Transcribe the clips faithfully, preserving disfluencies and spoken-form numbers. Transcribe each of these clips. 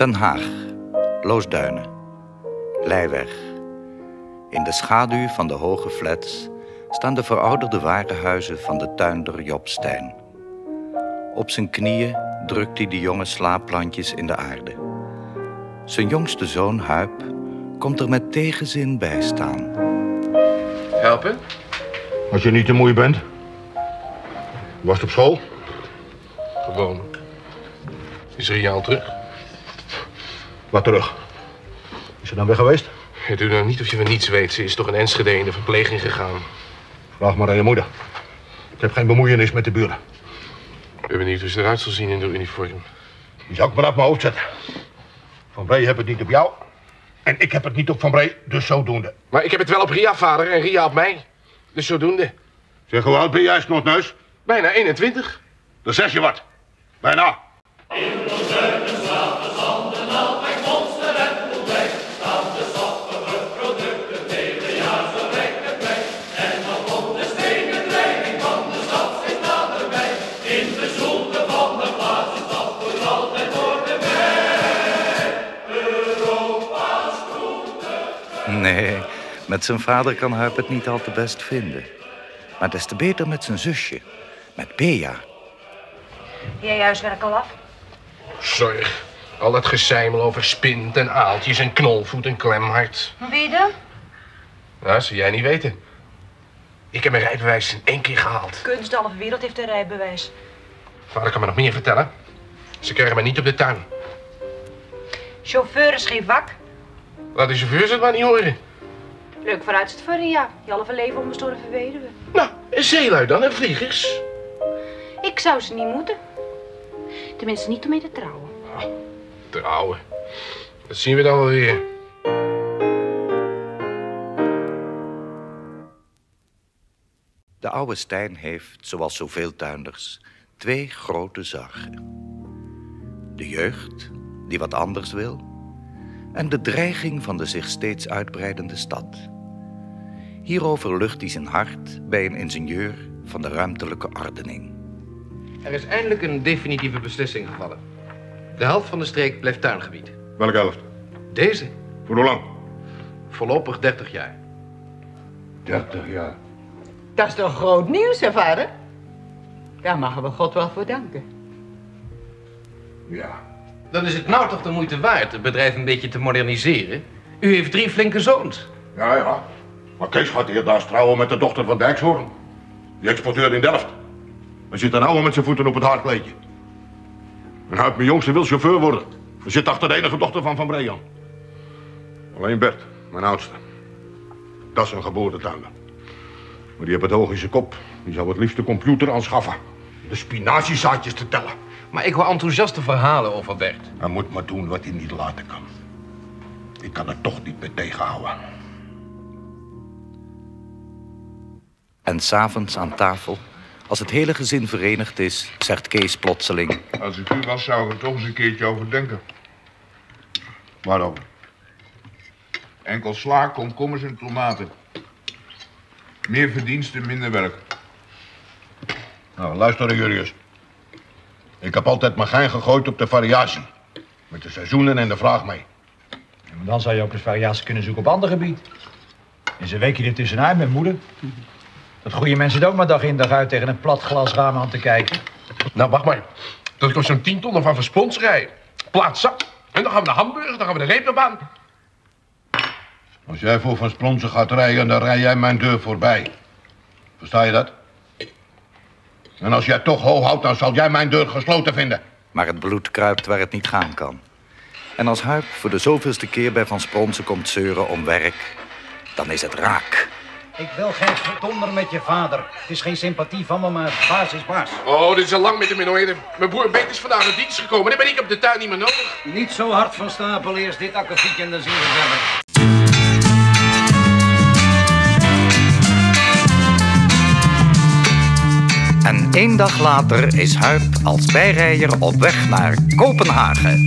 Den Haag, Loosduinen, Leiweg. In de schaduw van de hoge flats staan de verouderde warenhuizen van de tuinder Job Stijn. Op zijn knieën drukt hij de jonge slaapplantjes in de aarde. Zijn jongste zoon, Huip, komt er met tegenzin bij staan. Helpen? Als je niet te moe bent. Was het op school? Gewoon. Is Ria al terug? Wat terug? Is ze dan weg geweest? Ja, doe nou niet of je van niets weet. Ze is toch in Enschede in de verpleging gegaan. Vraag maar aan je moeder. Ik heb geen bemoeienis met de buren. Ik ben benieuwd hoe ze eruit zal zien in de uniform. Die zou ik maar uit mijn hoofd zetten. Van Bree heb het niet op jou. En ik heb het niet op Van Bree, dus zodoende. Maar ik heb het wel op Ria, vader, en Ria op mij. Dus zodoende. Zeg, hoe oud ben jij, snotneus? Bijna eenentwintig. Dan zeg je wat. Bijna. Nee, met zijn vader kan Huip het niet al te best vinden. Maar des te beter met zijn zusje, met Bea. Jij huiswerk al af? Zorg. Al dat gezeimel over spint en aaltjes en knolvoet en klemhart. Hoe ben je dan? Nou, zou jij niet weten. Ik heb mijn rijbewijs in één keer gehaald. Kunst, de halve wereld heeft een rijbewijs. Vader kan me nog meer vertellen. Ze krijgen mij niet op de tuin. Chauffeur is geen vak. Laat de chauffeurs het maar niet horen. Leuk vooruitzicht voor Ria. Je halve leven onbestorven weduwe. Nou, een zeelui dan en vliegers. Ik zou ze niet moeten. Tenminste niet om mee te trouwen. Oh, trouwen. Dat zien we dan wel weer. De oude Stijn heeft, zoals zoveel tuinders, twee grote zorgen. De jeugd, die wat anders wil, en de dreiging van de zich steeds uitbreidende stad. Hierover lucht hij zijn hart bij een ingenieur van de ruimtelijke ordening. Er is eindelijk een definitieve beslissing gevallen. De helft van de streek blijft tuingebied. Welke helft? Deze? Voor hoe lang? Voorlopig dertig jaar. dertig jaar. Dat is toch groot nieuws, hè, vader? Daar mogen we God wel voor danken. Ja. Dan is het nou toch de moeite waard het bedrijf een beetje te moderniseren? U heeft drie flinke zoons. Ja, ja. Maar Kees gaat eerder trouwen met de dochter van Dijkshoorn. Die exporteur in Delft. Hij zit dan ouwe met zijn voeten op het haardkleedje. En Huip, mijn jongste, wil chauffeur worden. Hij zit achter de enige dochter van Van Bree aan. Alleen Bert, mijn oudste. Dat is een geboortetuinder. Maar die heeft het hoog in zijn kop. Die zou het liefst de computer aanschaffen. De spinaziezaadjes te tellen. Maar ik hoor enthousiaste verhalen over Bert. Hij moet maar doen wat hij niet laten kan. Ik kan er toch niet meer tegenhouden. En 's avonds aan tafel, als het hele gezin verenigd is, zegt Kees plotseling: Als ik u was, zou ik er toch eens een keertje over denken. Waarover? Enkel sla, komkommers en tomaten. Meer verdiensten, minder werk. Nou, luister Julius. Ik heb altijd mijn gein gegooid op de variatie. Met de seizoenen en de vraag mee. Ja, maar dan zou je ook eens variatie kunnen zoeken op ander gebied. En ze week je er tussenuit met moeder. Dat goede mensen het ook maar dag in dag uit tegen een plat glas raam aan te kijken. Nou, wacht maar. Dat ik op zo'n tien ton van verspons rij. Plaats zak. En dan gaan we naar Hamburg, dan gaan we de reeperbaan. Als jij voor Van Splonsen gaat rijden, dan rij jij mijn deur voorbij. Versta je dat? En als jij toch ho houdt, dan zal jij mijn deur gesloten vinden. Maar het bloed kruipt waar het niet gaan kan. En als Huip voor de zoveelste keer bij Van Spronsen komt zeuren om werk, dan is het raak. Ik wil geen gedonder met je vader. Het is geen sympathie van me, maar baas is baas. Oh, dit is al lang met hem in orde. Mijn broer Beet is vandaag in dienst gekomen. Dan ben ik op de tuin niet meer nodig. Niet zo hard van stapel, eerst dit akkefietje en dan zien we verder. En één dag later is Huip als bijrijder op weg naar Kopenhagen.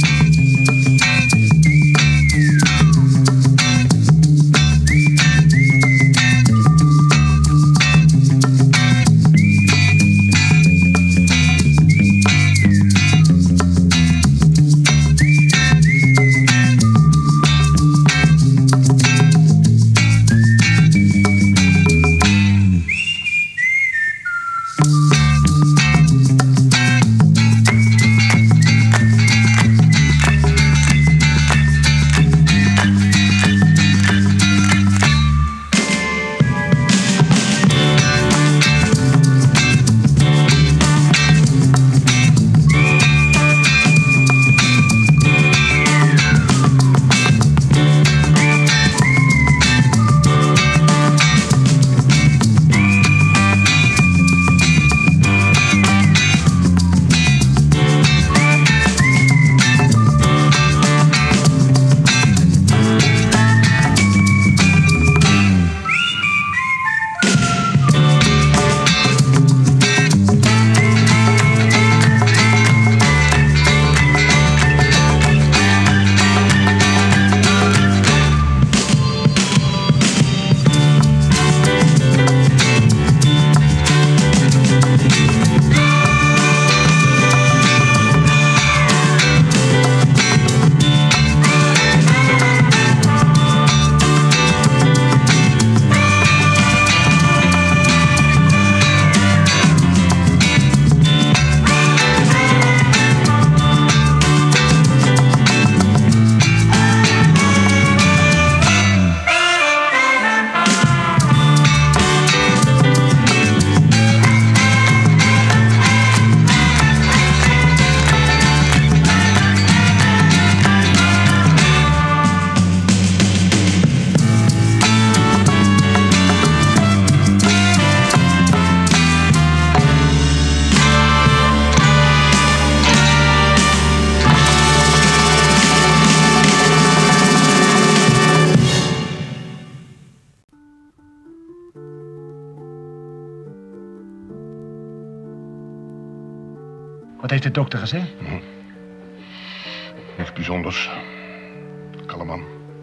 Wat heeft de dokter gezegd? Hm. Niks bijzonders. Kalleman.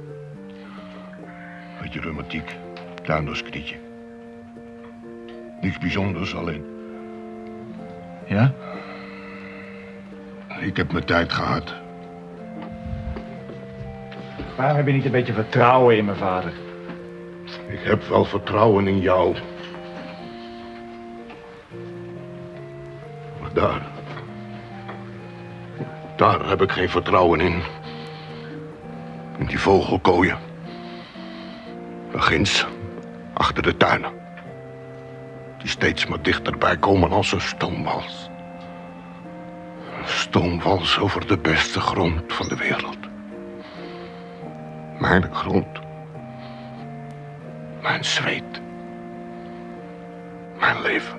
Beetje reumatiek. Tuinderskrietje. Niks bijzonders, alleen. Ja? Ik heb mijn tijd gehad. Waarom heb je niet een beetje vertrouwen in mijn vader? Ik heb wel vertrouwen in jou. Maar daar... Daar heb ik geen vertrouwen in. In die vogelkooien. Daar ginds, achter de tuinen. Die steeds maar dichterbij komen als een stoomwals. Een stoomwals over de beste grond van de wereld. Mijn grond. Mijn zweet. Mijn leven.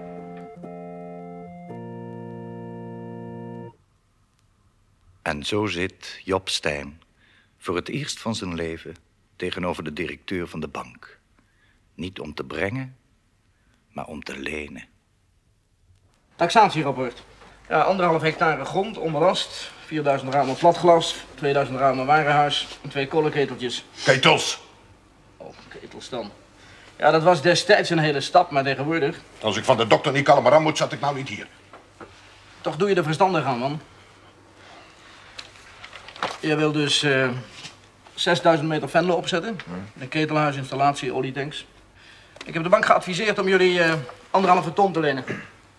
En zo zit Job Stein voor het eerst van zijn leven tegenover de directeur van de bank. Niet om te brengen, maar om te lenen. Taxatierapport. Ja, anderhalf hectare grond, onbelast. vierduizend ramen platglas, tweeduizend ramen warenhuis en twee kolenketeltjes. Ketels. Oh, ketels dan. Ja, dat was destijds een hele stap, maar tegenwoordig... Als ik van de dokter niet kalm aan moet, zat ik nou niet hier. Toch doe je er verstandig aan, man. Je wil dus uh, zesduizend meter Venlo opzetten. Een ketelhuis, installatie, olietanks. Ik heb de bank geadviseerd om jullie uh, anderhalve ton te lenen.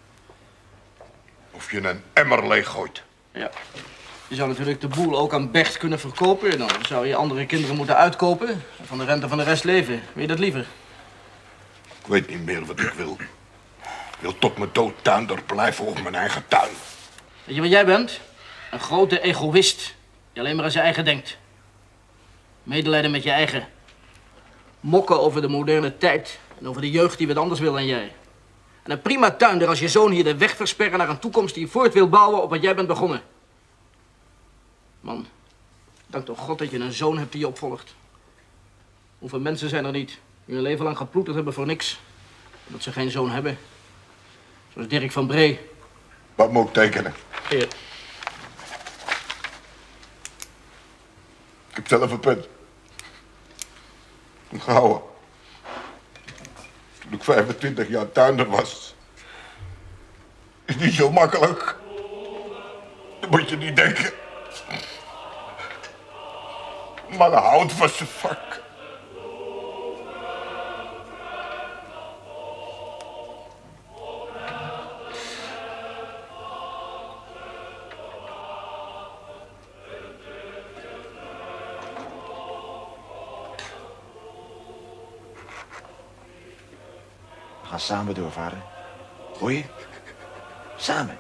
Of je een emmer leeg gooit. Ja. Je zou natuurlijk de boel ook aan Bert kunnen verkopen. Dan zou je andere kinderen moeten uitkopen. En van de rente van de rest leven. Wil je dat liever? Ik weet niet meer wat ik wil. Ik wil tot mijn dood tuinder blijven op mijn eigen tuin. Weet je wat jij bent? Een grote egoïst. Die alleen maar aan zijn eigen denkt. Medelijden met je eigen. Mokken over de moderne tijd. En over de jeugd die wat anders wil dan jij. En een prima tuinder als je zoon hier de weg versperren naar een toekomst die voort wil bouwen op wat jij bent begonnen. Man, dank toch God dat je een zoon hebt die je opvolgt. Hoeveel mensen zijn er niet die hun leven lang geploeterd hebben voor niks. Omdat ze geen zoon hebben. Zoals Dirk van Bree. Wat moet ik tekenen? Hier. Ik heb zelf een punt. Gehouden. Toen ik vijfentwintig jaar tuinder was. Is niet zo makkelijk. Dat moet je niet denken. Maar hout van zijn vak. We gaan samen door, vader. Hoor je? Samen.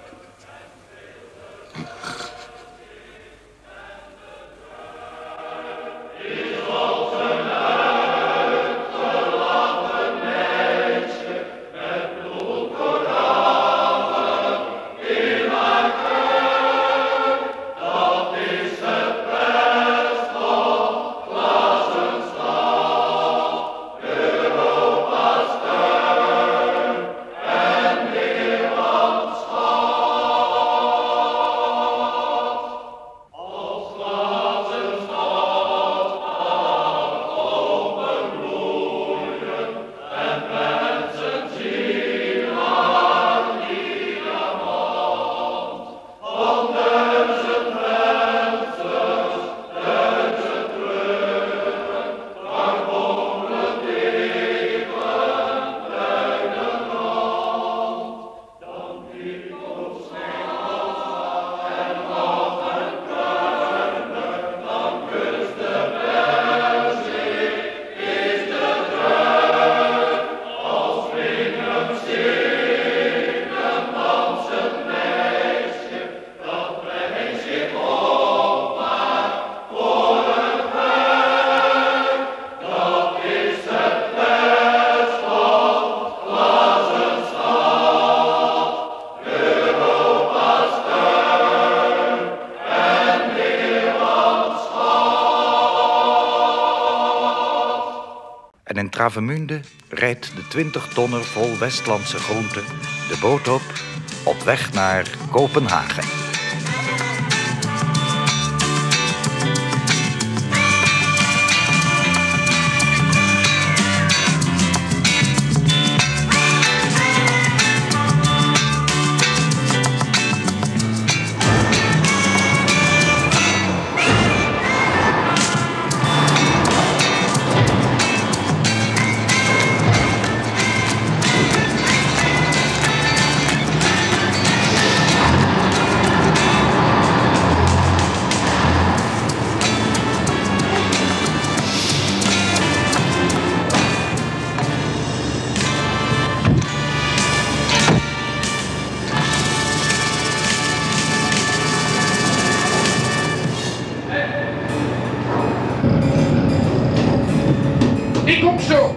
En in Travemünde rijdt de twintig tonner vol Westlandse groenten de boot op op weg naar Kopenhagen. Ik kom zo.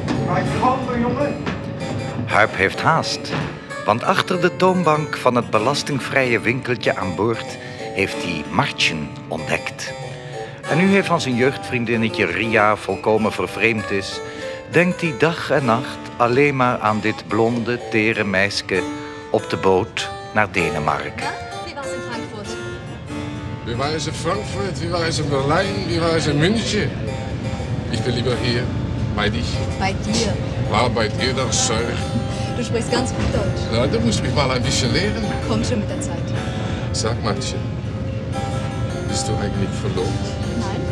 Huip heeft haast, want achter de toonbank van het belastingvrije winkeltje aan boord heeft hij Martjen ontdekt. En nu hij van zijn jeugdvriendinnetje Ria volkomen vervreemd is, denkt hij dag en nacht alleen maar aan dit blonde, tere meisje op de boot naar Denemarken. Wie was in Frankfurt? Wie war es in Frankfurt, wie war es in Berlin, wie war es in München? Ich will lieber hier, bei dich. Bei dir. War bei dir doch, sorry. Du sprichst ganz gut Deutsch. Na, du musst mich mal ein bisschen lehren. Kommt schon mit der Zeit. Sag, Martje, bist du eigentlich verlobt? Nein?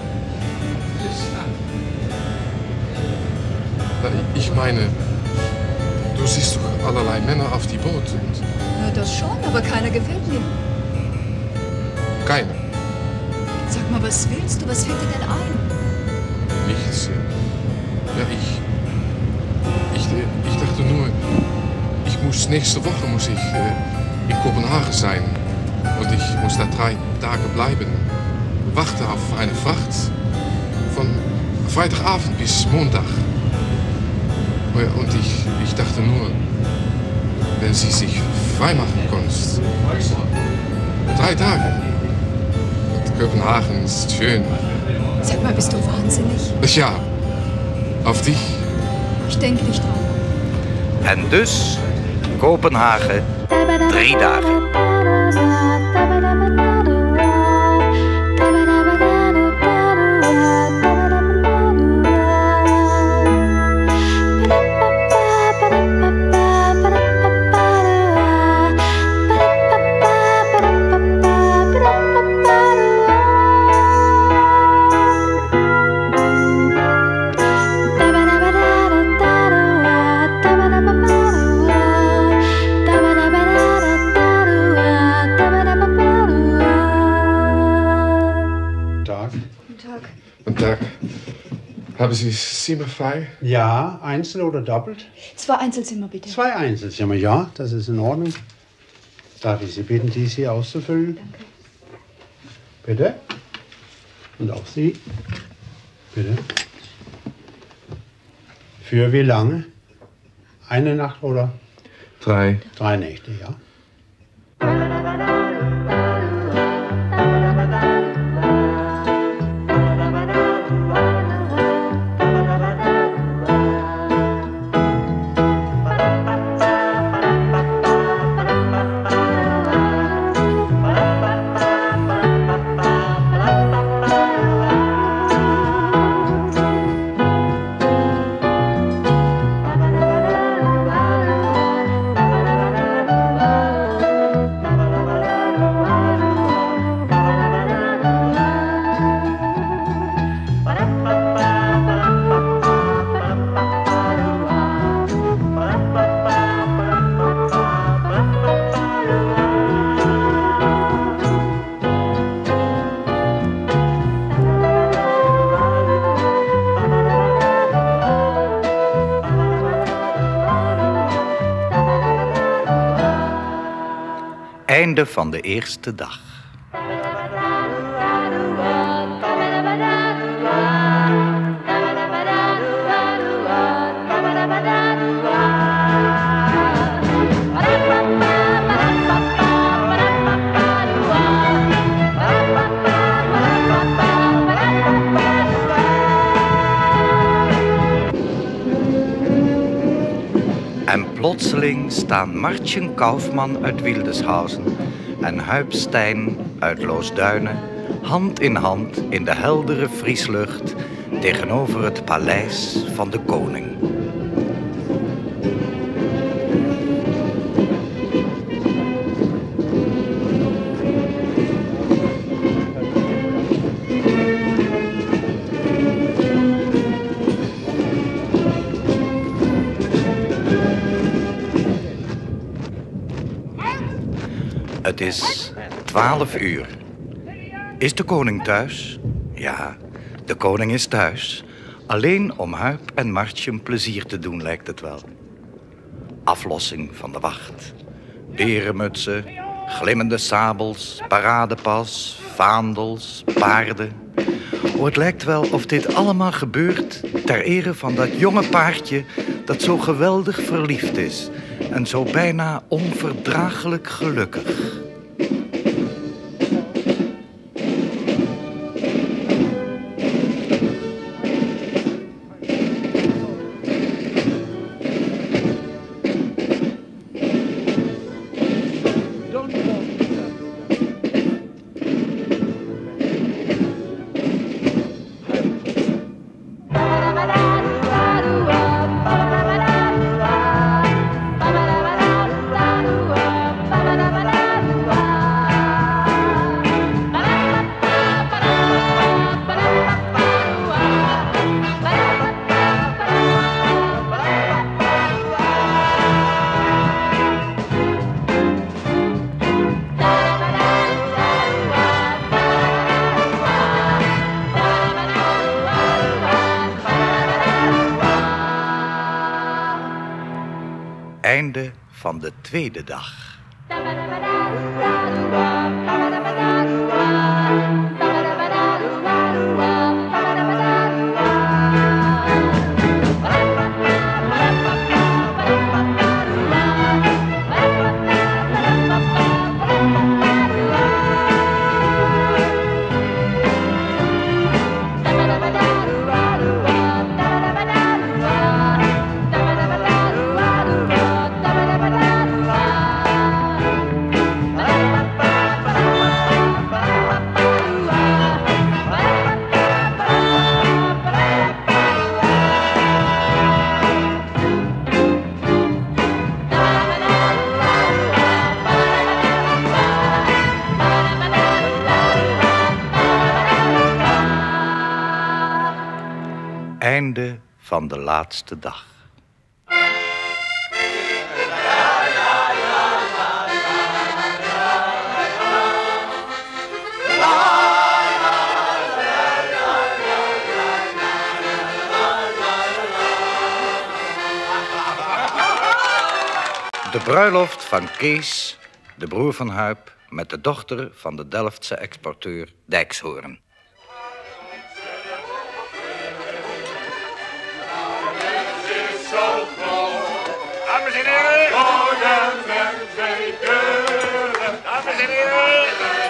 Na, ich meine, du siehst doch allerlei Männer auf die Boot. Und Ja, das schon, aber keiner gefällt mir. keiner. Sag mal, was willst du? Was fällt dir denn ein? Nichts. Ja, ich, ich. Ich dachte nur, ich muss nächste Woche muss ich äh, in Kopenhagen sein. Und ich muss da drei Tage bleiben. Warten auf eine Fracht. Von Freitagabend bis Montag. Und ich, ich dachte nur, wenn sie sich freimachen konntest. Drei Tage. Und Kopenhagen ist schön. Sag mal, bist du wahnsinnig? Ja, auf dich. Ich denke nicht dran. En dus Kopenhagen, drie dagen. Haben Sie Zimmer frei? Ja, einzeln oder doppelt? Zwei Einzelzimmer, bitte. Zwei Einzelzimmer, ja, das ist in Ordnung. Darf ich Sie bitten, dies hier auszufüllen? Danke. Bitte. Und auch Sie. Bitte. Für wie lange? Eine Nacht oder? Drei. Drei Nächte, ja. Einde van de eerste dag. En plotseling staan Martjen Kaufmann uit Wildeshausen en Huip Stijn uit Loosduinen hand in hand in de heldere vrieslucht tegenover het paleis van de koning. Het is twaalf uur. Is de koning thuis? Ja, de koning is thuis. Alleen om Huip en Martjen plezier te doen, lijkt het wel. Aflossing van de wacht. Berenmutsen, glimmende sabels, paradepas, vaandels, paarden. Oh, het lijkt wel of dit allemaal gebeurt ter ere van dat jonge paardje dat zo geweldig verliefd is en zo bijna onverdraaglijk gelukkig. Einde van de tweede dag. Einde van de laatste dag. De bruiloft van Kees, de broer van Huip, met de dochter van de Delftse exporteur Dijkshoorn. Dames en heren! Dames en heren!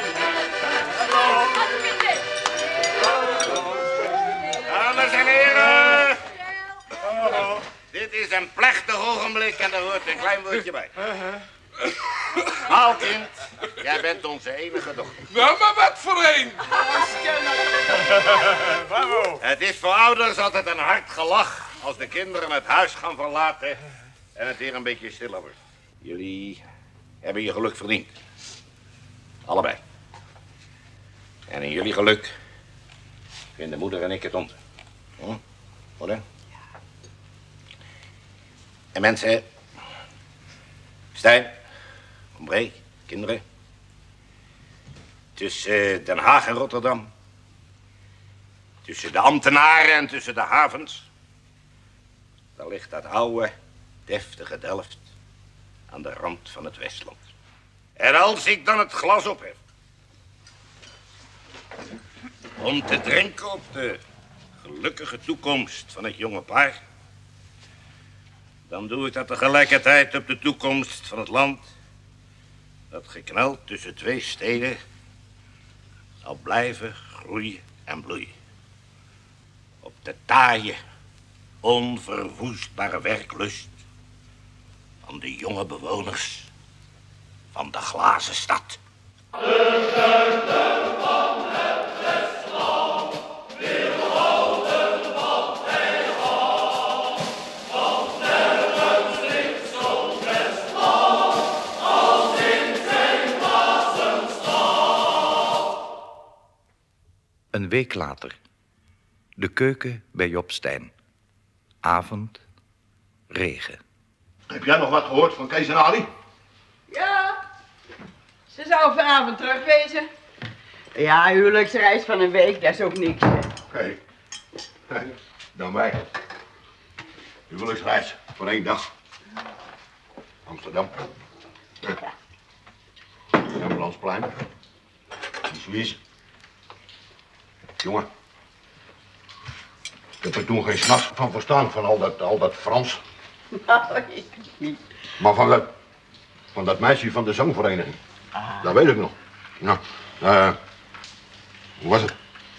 Dames en heren! Dit is een plechtig ogenblik en daar hoort een klein woordje bij. Maalkind, jij bent onze enige dochter. Nou, maar wat voor een! Het is voor ouders altijd een hard gelach als de kinderen het huis gaan verlaten en het hier een beetje stiller wordt. Jullie hebben je geluk verdiend. Allebei. En in jullie geluk vinden moeder en ik het onze. Hm? Moeder? En mensen, Stijn, Ombree, kinderen. Tussen Den Haag en Rotterdam. Tussen de ambtenaren en tussen de havens. Daar ligt dat oude, deftige Delft aan de rand van het Westland. En als ik dan het glas ophef om te drinken op de gelukkige toekomst van het jonge paar, dan doe ik dat tegelijkertijd op de toekomst van het land dat gekneld tussen twee steden zal blijven groeien en bloeien. Op de taaie, onverwoestbare werklust van de jonge bewoners van de glazen stad. Een week later. De keuken bij Job Stein. Avond. Regen. Heb jij nog wat gehoord van Kees en Ali? Ja, ze zou vanavond terugwezen. Ja, huwelijksreis van een week, dat is ook niks. Hé, hey. hey. Dan wij. Huwelijksreis voor één dag. Amsterdam. Rembrandtsplein. Die Suisse. Jongen. Ik heb er toen geen s'nachts van verstaan, van al dat, al dat Frans. Nou, ik niet. Maar van dat, van dat meisje van de zangvereniging. Ah. Dat weet ik nog. Nou, uh, hoe was het?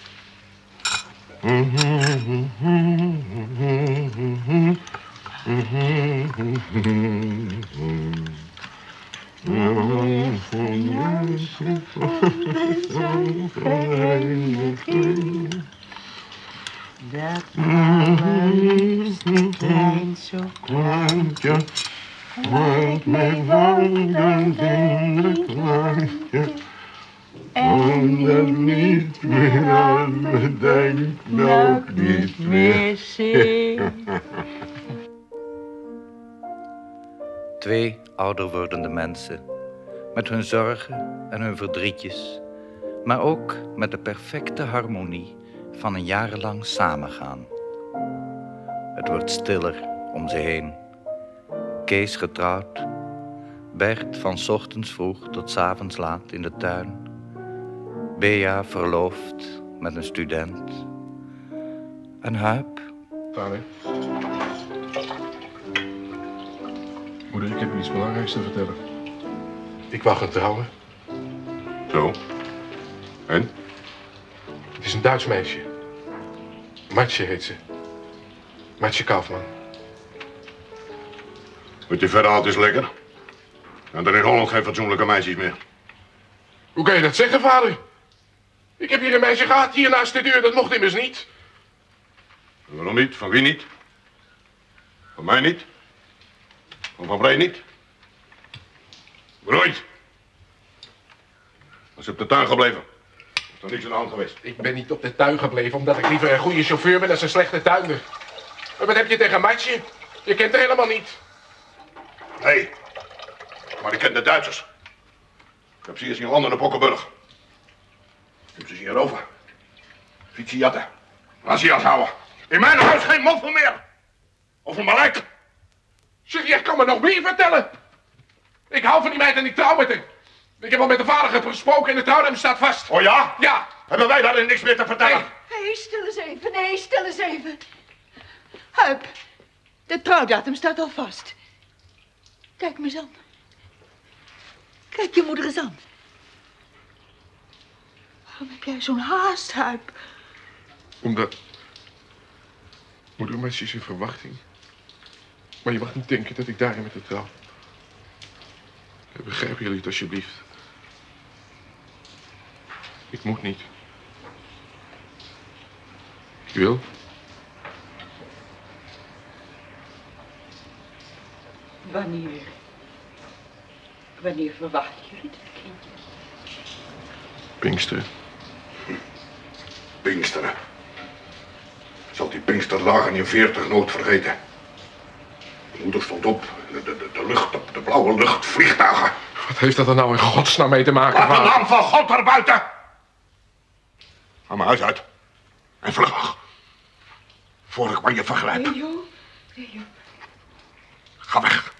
Dat allerliefste klein zo kleintje, maakt mij wandelend in het kleintje. En dat niet meer aan me denkt, ook niet meer zingt. Twee ouder wordende mensen, met hun zorgen en hun verdrietjes, maar ook met de perfecte harmonie van een jarenlang samengaan. Het wordt stiller om ze heen. Kees getrouwd, Bert van 's ochtends vroeg tot 's avonds laat in de tuin, Bea verloofd met een student, en Huip. Vader. Moeder, ik heb je iets belangrijks te vertellen. Ik wou gaan trouwen. Zo. En? Het is een Duits meisje. Matje heet ze. Matje Kaufman. Met die verhaal is lekker. En er in Holland geen fatsoenlijke meisjes meer. Hoe kan je dat zeggen, vader? Ik heb hier een meisje gehad, hier naast de deur. Dat mocht immers niet. En waarom niet? Van wie niet? Van mij niet? Van Van Bree niet? Waarom niet? Als je op de tuin gebleven. Is er niks aan de hand geweest? Ik ben niet op de tuin gebleven omdat ik liever een goede chauffeur ben dan een slechte tuinder. Maar wat heb je tegen Matje? Je kent haar helemaal niet. Hé, hey, maar ik ken de Duitsers. Ik heb ze hier zien landen op Okkenburg. Ik heb ze zien roven. Fietsen jatten. Razzia's houden. In mijn huis geen moffel meer. Of een malijk. Zeg, jij kan me nog meer vertellen. Ik hou van die meid en ik trouw met haar. Ik heb al met de vader gesproken en de trouwdatum staat vast. Oh ja? Ja. Hebben wij daarin niks meer te vertellen? Hé, hey. hey, stil eens even. Nee, stil eens even. Huip, de trouwdatum staat al vast. Kijk me eens aan. Kijk je moeder eens aan. Waarom heb jij zo'n haast, Huip? Omdat... Moeder, Matje is in verwachting. Maar je mag niet denken dat ik daarin met de trouw. Begrijpen jullie het alsjeblieft? Ik moet niet. Ik wil. Wanneer? Wanneer verwachten jullie dat kindje? Pinksteren. Pinksteren. Zal die Pinksterdagen in veertig nooit vergeten. De moeder stond op. De, de, de lucht, de, de blauwe lucht, vliegtuigen. Wat heeft dat er nou in godsnaam mee te maken? Laat de naam van God er buiten! Ga mijn huis uit. En vlug. Voor ik maar je vergrijp. Leo, Leo. Ga weg.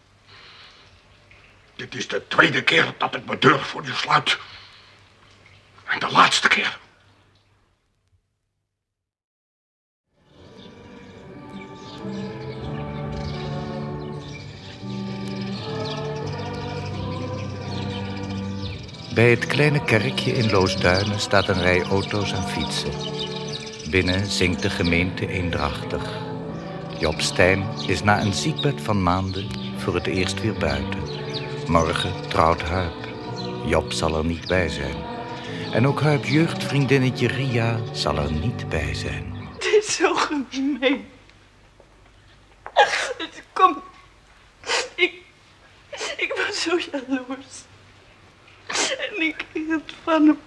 Dit is de tweede keer dat ik mijn deur voor je sluit. En de laatste keer. Bij het kleine kerkje in Loosduinen staat een rij auto's en fietsen. Binnen zingt de gemeente eendrachtig. Job Stein is na een ziekbed van maanden voor het eerst weer buiten. Morgen trouwt Huip. Job zal er niet bij zijn. En ook Huips jeugdvriendinnetje Ria zal er niet bij zijn. Het is zo gemeen. Kom. Ik... Ik was zo jaloers. En ik hield van hem.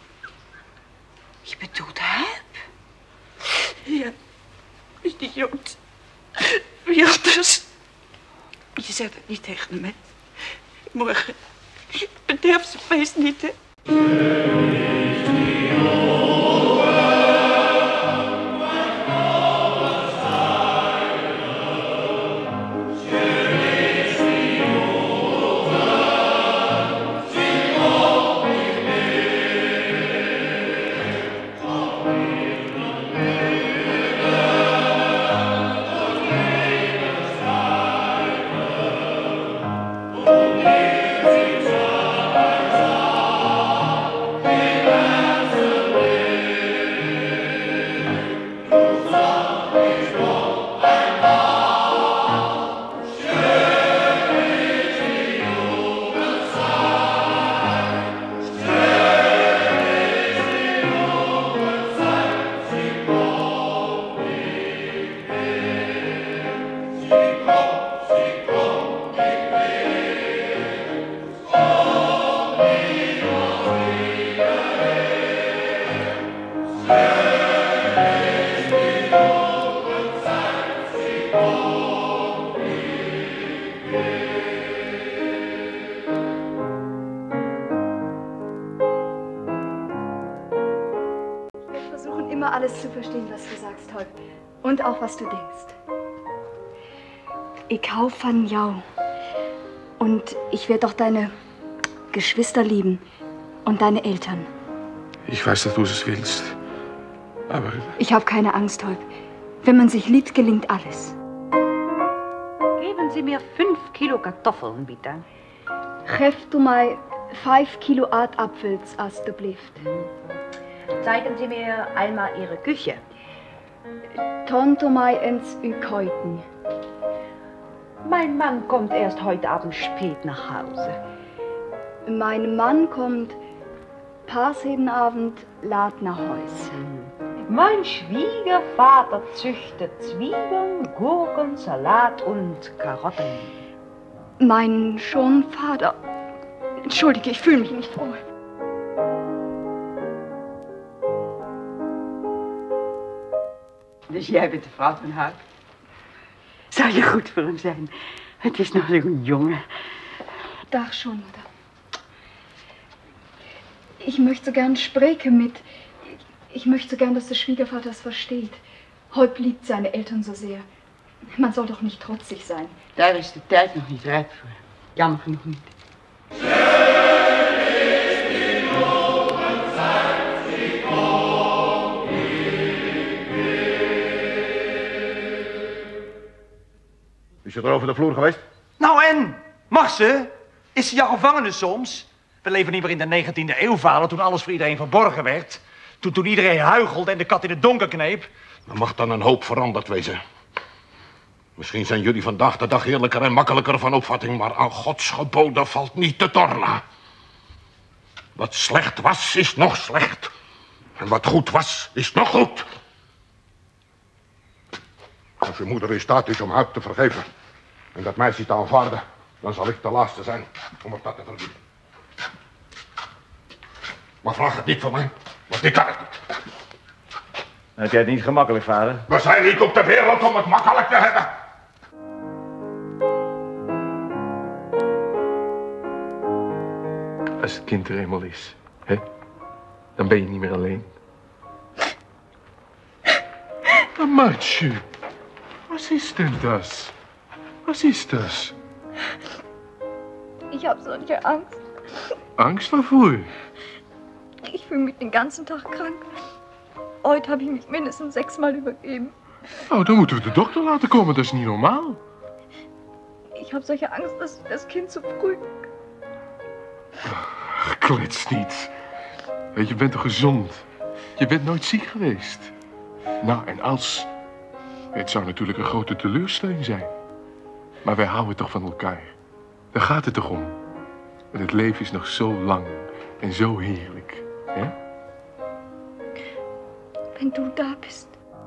Je bedoelt Huip? Ja. Is die Jood. Wie anders? Je zegt het niet tegen mij. Morgen. Het herfstfeest niet, hè? Alles zu verstehen, was du sagst, Holp. Und auch, was du denkst. Ich hau von jou. Und ich werde auch deine Geschwister lieben. Und deine Eltern. Ich weiß, dass du es willst. Aber... Ich habe keine Angst, Holp. Wenn man sich liebt, gelingt alles. Geben Sie mir fünf Kilo Kartoffeln, bitte. Geef du mij vijf Kilo aardappels, alstublieft. Zeigen Sie mir einmal Ihre Küche. Tonto mij ins Ukeuten. Mein Mann kommt erst heute Abend spät nach Hause. Mein Mann kommt paas jeden Abend laat nach Haus. Mein Schwiegervater züchtet Zwiebeln, Gurken, Salat und Karotten. Mein Schonvater... Entschuldige, ich fühle mich nicht wohl. Dus jij bent de vrouw van Huip? Zou je goed voor hem zijn? Het is nog zo'n jongen. Dag schon, Mutter. Ich möchte so gern sprechen mit... Ich möchte so gern, dass der Schwiegervater es versteht. Holp liebt seine Eltern so sehr. Man soll doch nicht trotzig sein. Daar is de tijd nog niet rijp voor. Jammer genoeg niet. Is je er over de vloer geweest? Nou en? Mag ze? Is ze jouw gevangene soms? We leven niet meer in de negentiende eeuw, vader, toen alles voor iedereen verborgen werd. Toen, toen iedereen huichelde en de kat in het donker kneep. Er mag dan een hoop veranderd wezen. Misschien zijn jullie vandaag de dag eerlijker en makkelijker van opvatting, maar aan Gods geboden valt niet te tornen. Wat slecht was, is nog slecht. En wat goed was, is nog goed. Als je moeder in staat is om Huip te vergeven en dat meisje te aanvaarden, dan zal ik de laatste zijn om er dat te verbieden. Maar vraag het niet van mij, want ik kan het niet. Heb jij het niet gemakkelijk, vader? We zijn niet op de wereld om het makkelijk te hebben. Als het kind er eenmaal is, hè, dan ben je niet meer alleen. Maar Maatje, wat is denn das? Was ist das? Ich habe solche Angst. Angst waarvoor? Ich fühle mich den ganzen Tag krank. Heute habe ich mich mindestens sechsmal übergeben. Oh, dan moeten we de dokter laten komen, dat is niet normaal. Ich habe solche Angst, dass das Kind zu früh... Ach, klets niet. Weet je, je bent toch gezond? Je bent nooit ziek geweest. Nou, en als... Het zou natuurlijk een grote teleurstelling zijn. Maar wij houden toch van elkaar. Daar gaat het toch om. En het leven is nog zo lang en zo heerlijk. Hè? Wenn du da bist.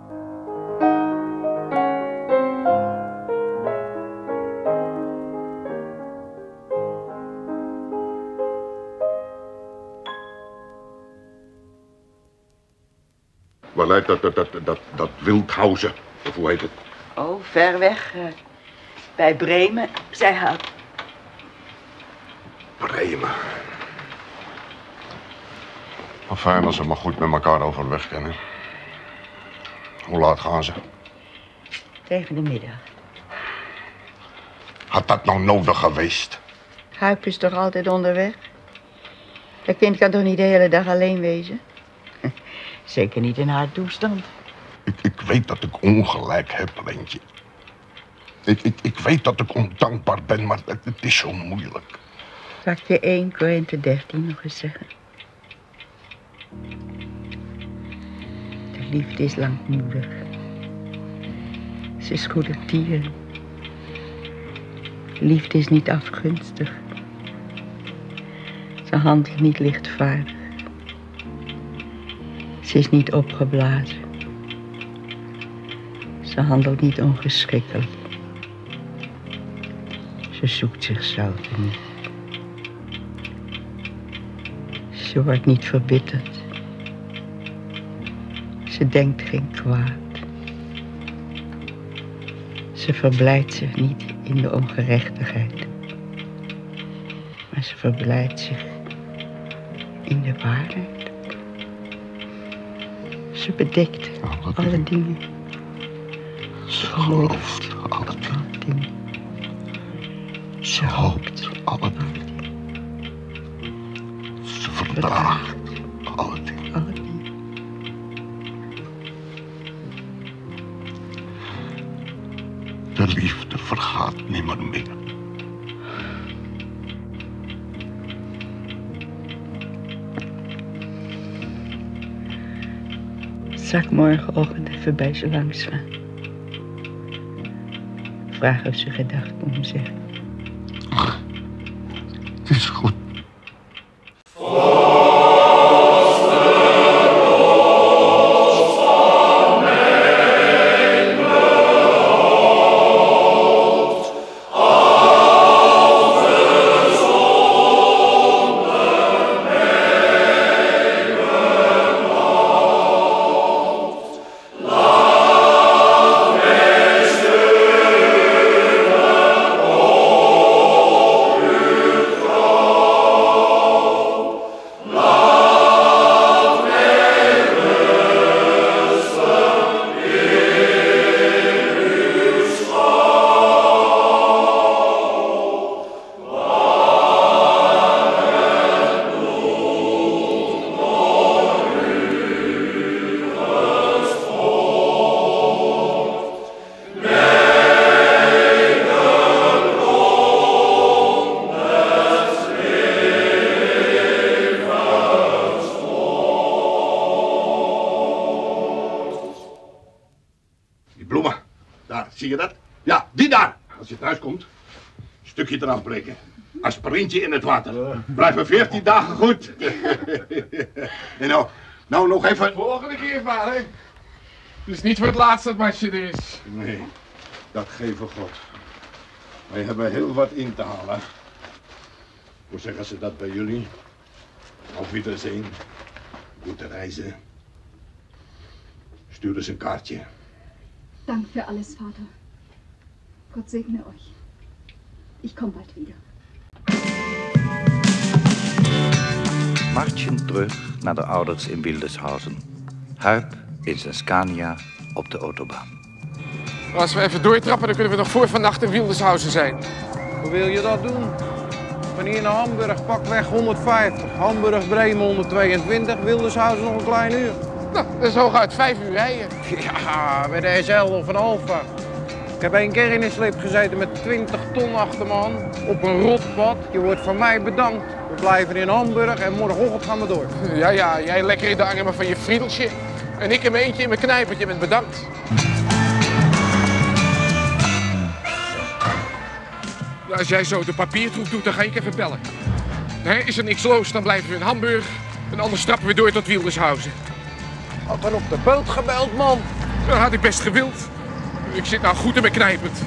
Waar lijkt dat, dat, dat, dat, dat Wildhausen? Of hoe heet het? Oh, ver weg. Uh, bij Bremen, zei hij. Bremen. Enfin, als ze maar goed met elkaar overweg kennen. Hoe laat gaan ze? Tegen de middag. Had dat nou nodig geweest? Huip is toch altijd onderweg? Dat kind kan toch niet de hele dag alleen wezen? Zeker niet in haar toestand. Ik, ik weet dat ik ongelijk heb, Leentje. Ik, ik, ik weet dat ik ondankbaar ben, maar het, het is zo moeilijk. Zal ik je één Korinthe dertien nog eens zeggen? De liefde is langmoedig. Ze is goedertieren. Liefde is niet afgunstig. Ze handelt niet lichtvaardig. Ze is niet opgeblazen. Ze handelt niet ongeschikkelijk. Ze zoekt zichzelf niet. Ze wordt niet verbitterd. Ze denkt geen kwaad. Ze verblijdt zich niet in de ongerechtigheid. Maar ze verblijdt zich in de waarheid. Ze bedekt alle, alle dingen. Ze gelooft alle dingen. dingen. Ze hoopt alle dingen. Ze verdraagt alle dingen. Alle dingen. De liefde vergaat nimmer meer. Zal ik morgenochtend even bij ze langs gaan? Vraag of ze gedacht komen zeggen. Het is goed. Zie je dat? Ja, die daar. Als je thuis komt, een stukje eraf breken. Aspirintje in het water. Blijven veertien dagen goed. En nou, nou nog even... Volgende keer, vader. Dus niet voor het laatst dat matje er is. Nee, dat geven God. Wij hebben heel wat in te halen. Hoe zeggen ze dat bij jullie? Auf Wiedersehen. Gute Reise. Stuur eens een kaartje. Dank für alles, Vater. Gott segne euch. Ich komme bald wieder. Marchen terug naar de ouders in Wildeshausen. Huip in zijn Scania op de autobaan. Als we even doortrappen, dan kunnen we nog voor vannacht in Wildeshausen zijn. Hoe wil je dat doen? Van hier naar Hamburg, pakweg honderdvijftig. Hamburg, Bremen honderdtweeëntwintig, Wildeshausen nog een klein uur. Nou, dat is hooguit vijf uur rijden. Ja, met de S L of een Alfa. Ik heb één keer in een slip gezeten met twintig ton achter me aan. Op een rotpad. Je wordt van mij bedankt. We blijven in Hamburg en morgenochtend gaan we door. Ja, ja, jij lekker in de armen van je friedeltje. En ik in mijn eentje in mijn knijpertje met bedankt. Als jij zo de papiertroep doet, dan ga ik even bellen. Nee, is er niks los, dan blijven we in Hamburg. En anders trappen we door tot Wildershausen. Had er op de boot gebeld, man. Dat had ik best gewild. Ik zit nou goed in mijn knijpend.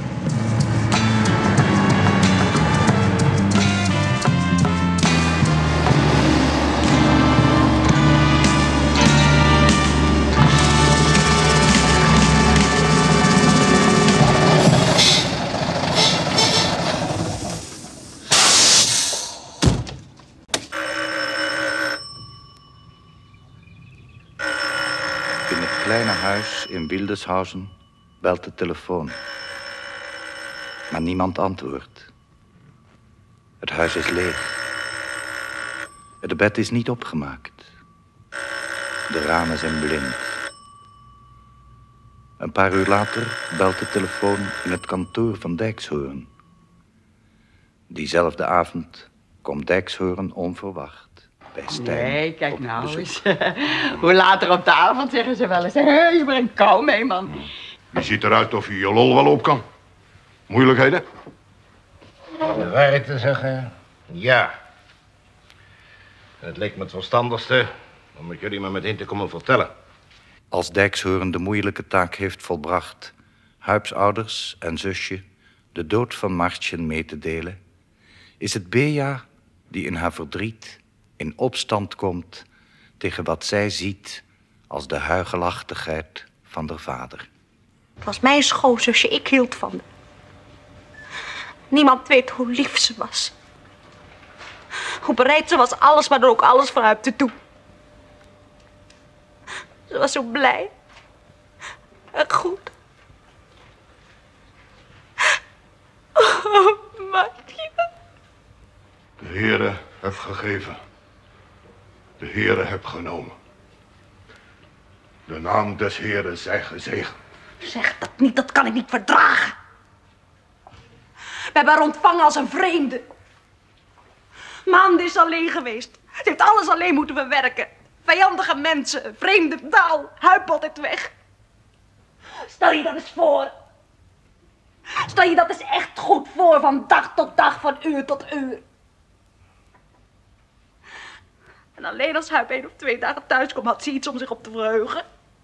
kleine huis in Wildershausen belt de telefoon. Maar niemand antwoordt. Het huis is leeg. Het bed is niet opgemaakt. De ramen zijn blind. Een paar uur later belt de telefoon in het kantoor van Dijkshoorn. Diezelfde avond komt Dijkshoorn onverwacht bij Stijn. Nee, kijk nou eens. Hoe later op de avond zeggen ze wel eens... Hé, je brengt kou mee, man. Je ziet eruit of je je lol wel op kan. Moeilijkheden? De waarheid te zeggen, ja. Het leek me het verstandigste om het jullie maar meteen te komen vertellen. Als Dijkshoorn de moeilijke taak heeft volbracht... Huips ouders en zusje de dood van Martjen mee te delen... is het Bea die in haar verdriet in opstand komt... tegen wat zij ziet als de huigelachtigheid van haar vader. Het was mijn schoonzusje, ik hield van haar. Niemand weet hoe lief ze was. Hoe bereid ze was alles, maar dan ook alles voor haar te doen. Ze was zo blij. En goed. Oh, Martje. De Heere heeft gegeven. De Heere heeft genomen. De naam des Heeren zij gezegend. Zeg dat niet, dat kan ik niet verdragen. We hebben haar ontvangen als een vreemde. Maanden is alleen geweest. Ze heeft alles alleen moeten verwerken. Vijandige mensen, vreemde taal, Huip altijd weg. Stel je dat eens voor. Stel je dat eens echt goed voor, van dag tot dag, van uur tot uur. En alleen als Huip één of twee dagen thuis komt, had ze iets om zich op te verheugen.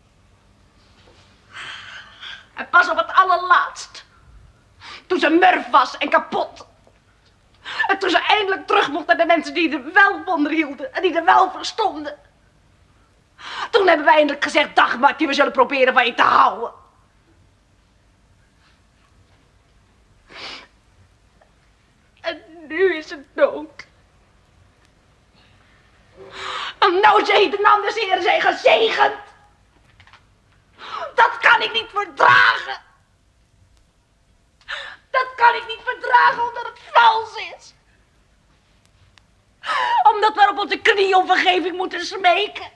En pas op het allerlaatst. Toen ze murf was en kapot. En toen ze eindelijk terug mocht naar de mensen die er wel van hielden. En die er wel verstonden. Toen hebben wij eindelijk gezegd, dag Martje, we zullen proberen van je te houden. En nu is ze dood. En nou zee de naam des Heren zijn gezegend. Dat kan ik niet verdragen. Dat kan ik niet verdragen omdat het vals is. Omdat we op onze knieën om vergeving moeten smeken.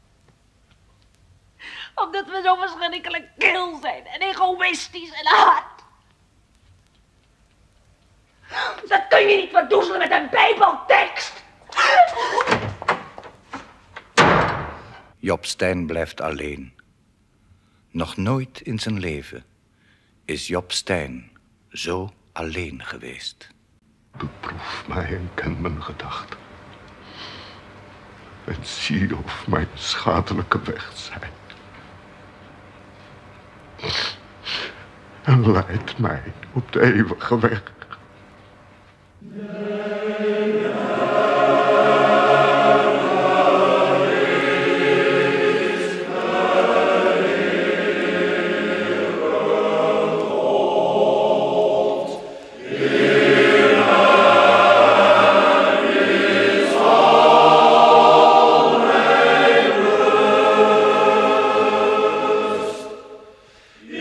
Omdat we zo verschrikkelijk kil zijn en egoïstisch en hard. Dat kun je niet verdoezelen met een bijbeltekst. Job Stijn blijft alleen. Nog nooit in zijn leven is Job Stijn zo alleen geweest. Beproef mij en ken mijn gedachten. En zie of mijn schadelijke weg zijn. En leid mij op de eeuwige weg.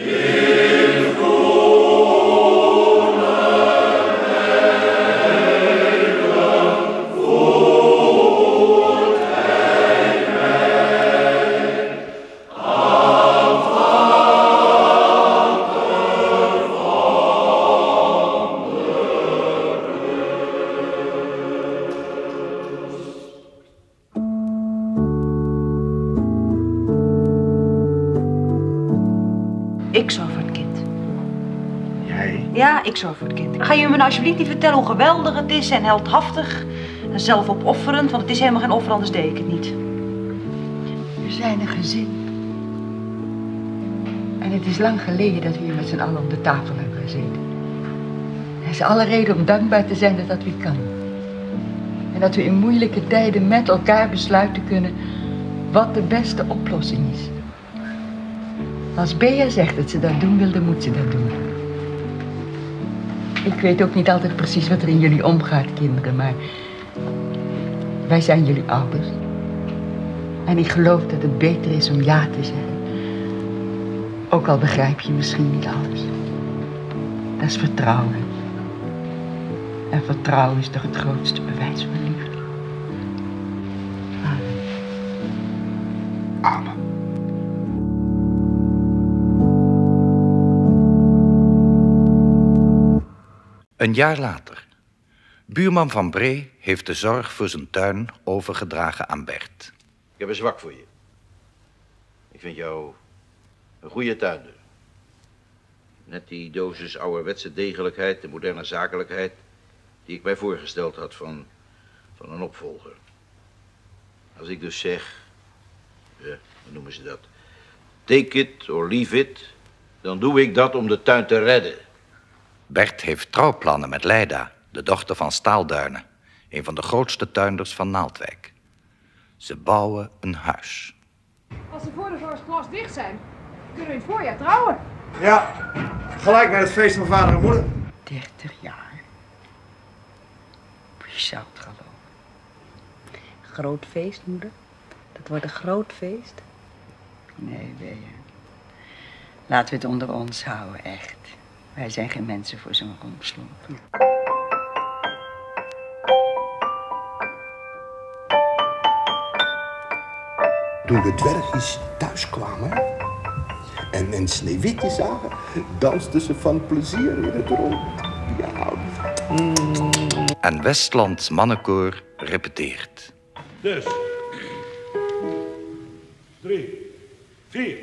In Nee. Ja, ik zorg voor het kind. Ga je me nou alsjeblieft niet vertellen hoe geweldig het is en heldhaftig en zelfopofferend, want het is helemaal geen offer, anders deed ik het niet. We zijn een gezin. En het is lang geleden dat we hier met z'n allen om de tafel hebben gezeten. Er is alle reden om dankbaar te zijn dat dat weer kan. En dat we in moeilijke tijden met elkaar besluiten kunnen wat de beste oplossing is. Als Bea zegt dat ze dat doen wil, dan moet ze dat doen. Ik weet ook niet altijd precies wat er in jullie omgaat, kinderen, maar wij zijn jullie ouders. En ik geloof dat het beter is om ja te zeggen. Ook al begrijp je misschien niet alles. Dat is vertrouwen. En vertrouwen is toch het grootste bewijs van liefde. Amen. Een jaar later. Buurman Van Bree heeft de zorg voor zijn tuin overgedragen aan Bert. Ik heb een zwak voor je. Ik vind jou een goede tuinder. Net die dosis ouderwetse degelijkheid, de moderne zakelijkheid, die ik mij voorgesteld had van, van een opvolger. Als ik dus zeg, ja, hoe noemen ze dat? Take it or leave it, dan doe ik dat om de tuin te redden. Bert heeft trouwplannen met Leida, de dochter van Staalduinen, een van de grootste tuinders van Naaldwijk. Ze bouwen een huis. Als de voordeurs klas dicht zijn, kunnen we in het voorjaar trouwen. Ja, gelijk met het feest van vader en moeder. dertig jaar. Je zou het geloven. Groot feest, moeder. Dat wordt een groot feest. Nee, Bea. Laten we het onder ons houden, echt. Wij zijn geen mensen voor zo'n rompslomp. Toen de dwergjes thuis kwamen en, en Sneeuwwitje zagen, dansten ze van plezier in het rond. Ja. Mm. En Westlands mannenkoor repeteert. Dus. Drie. Vier.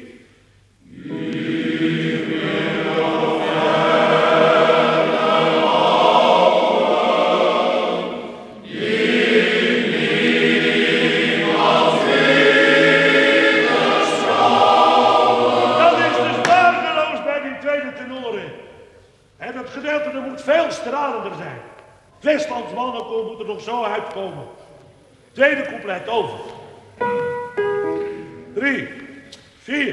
Het gedeelte er moet veel stralender zijn. Westlands mannenkoor moet er nog zo uitkomen. Tweede couplet over. Drie, vier.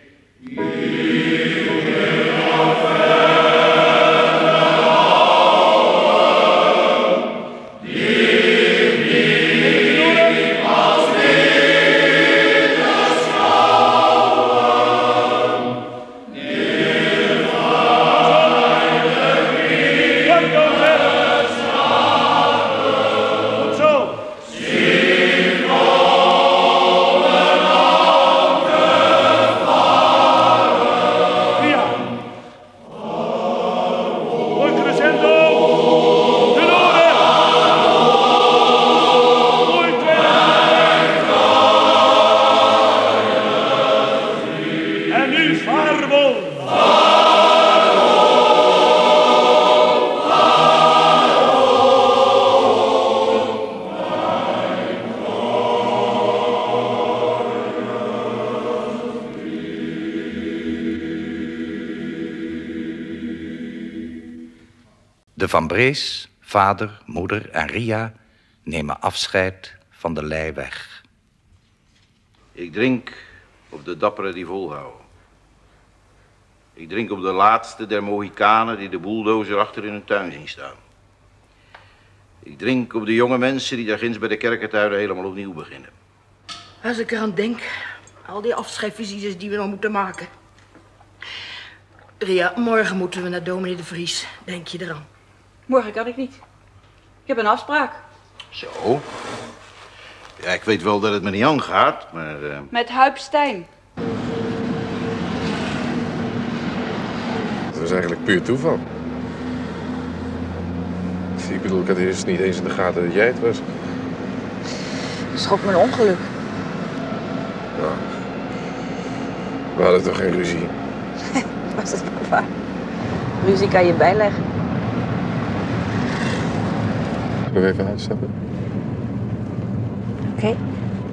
De Van Brees, vader, moeder en Ria nemen afscheid van de Leiweg. Ik drink op de dapperen die volhouden. Ik drink op de laatste der Mohikanen die de bulldozer achter in hun tuin zien staan. Ik drink op de jonge mensen die daar ginds bij de kerkentuinen helemaal opnieuw beginnen. Als ik eraan denk, al die afscheidsvisites die we nog moeten maken. Ria, morgen moeten we naar dominee de Vries. Denk je eraan? Morgen kan ik niet. Ik heb een afspraak. Zo. Ja, ik weet wel dat het me niet aangaat, maar... Uh... Met Huip Stijn. Dat was eigenlijk puur toeval. Ik bedoel, ik had eerst niet eens in de gaten dat jij het was. Het schrok me een ongeluk. Nou, we hadden toch geen ruzie? Was dat wel waar? Ruzie kan je bijleggen. Zullen we even uitstappen? Oké. Okay.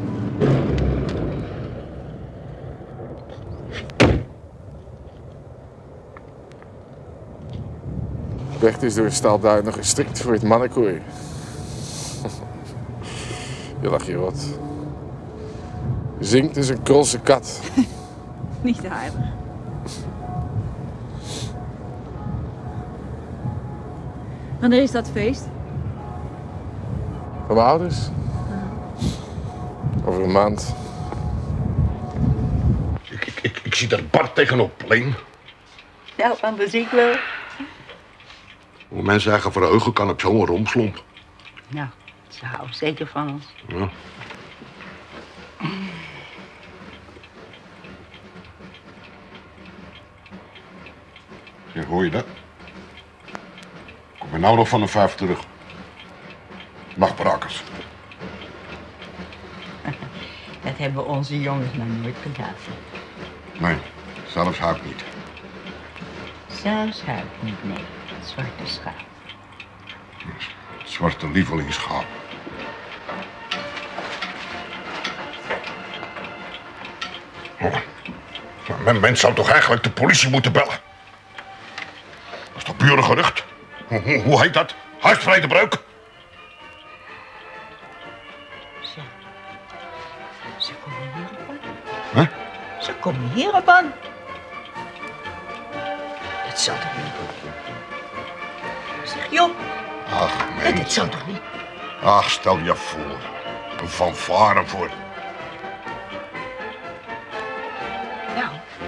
De weg is door staalduinen gestrikt voor het mannenkooi. Je lacht je rot. Zingt is een krolse kat. Niet aardig. Wanneer is dat feest? Van mijn ouders? Over een maand. Ik, ik, ik, ik zie daar Bart tegenop, Leen. Ja, van de ziek wel. Hoe mensen zeggen verheugen kan ik zo'n romslomp. Nou, ze houden zeker van ons. Ja. Ja, hoor je dat? Kom je nou nog van een vijf terug? Nachtbrakers. Dat hebben onze jongens nog nooit gedaan. Nee, zelfs Huip niet. Zelfs Huip niet, nee. Zwarte schaap. Zwarte lievelingsschaap. Oh. Men, men zou toch eigenlijk de politie moeten bellen? Dat is toch pure gerucht? Hoe, hoe, hoe heet dat? Huisvredebreuk? Ze, ze komen hierop aan. Huh? Ze komen hierop aan. Dat zal toch niet? Zeg Job. Ach, mens. Dat zal toch niet? Ach, stel je voor. Een fanfare voor. Nou.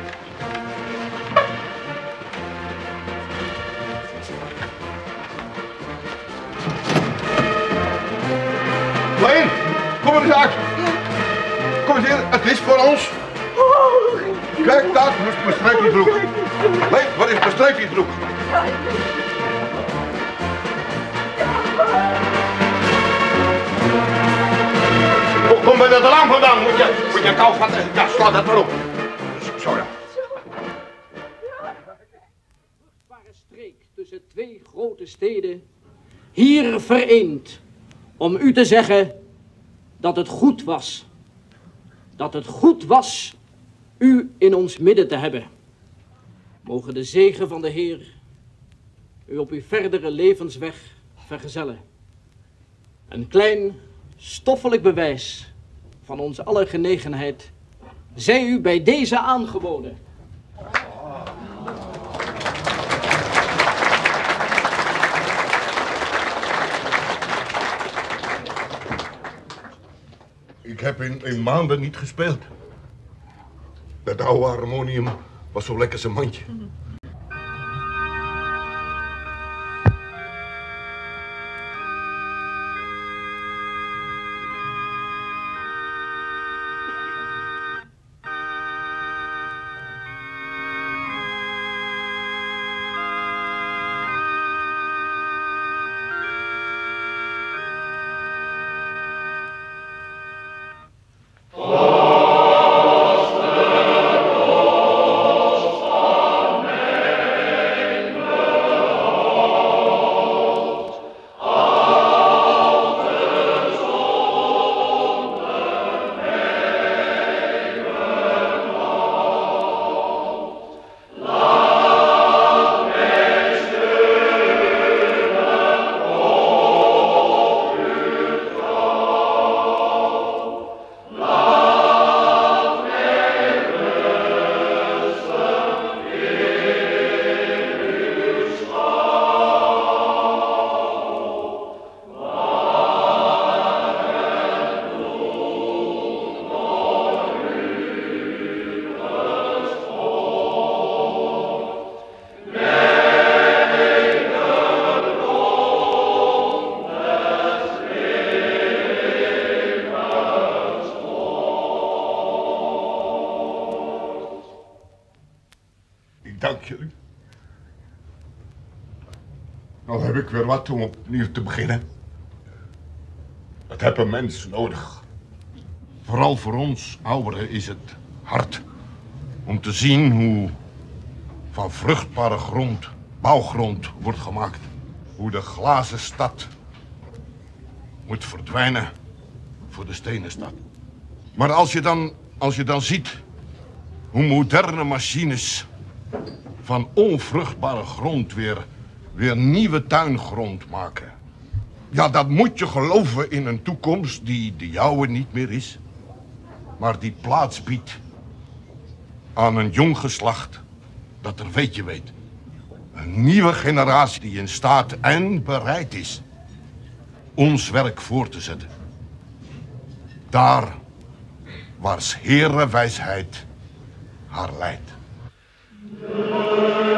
Leen, kom er eens uit. Kom eens hier, het is voor ons. Kijk, daar is mijn streepjesbroek. Leen, wat is mijn streepjesbroek? Kom bij de raam vandaan, moet je, moet je kou van de... Ja, sla dat maar op. Zo ja. Streek tussen twee grote steden, hier vereend, om u te zeggen dat het goed was. Dat het goed was u in ons midden te hebben. Mogen de zegen van de Heer u op uw verdere levensweg vergezellen. Een klein stoffelijk bewijs van onze aller genegenheid zij u bij deze aangeboden. Ik heb in, in maanden niet gespeeld. Dat oude harmonium was zo lekker zijn mandje. Dank jullie. Nou heb ik weer wat om opnieuw te beginnen. Dat heb een mens nodig. Vooral voor ons ouderen is het hard. Om te zien hoe van vruchtbare grond bouwgrond wordt gemaakt. Hoe de glazen stad moet verdwijnen voor de stenen stad. Maar als je dan, als je dan ziet hoe moderne machines van onvruchtbare grond weer, weer nieuwe tuingrond maken. Ja, dat moet je geloven in een toekomst die de jouwe niet meer is. Maar die plaats biedt aan een jong geslacht dat er weet je weet. Een nieuwe generatie die in staat en bereid is ons werk voor te zetten. Daar waar 's Heere wijsheid haar leidt.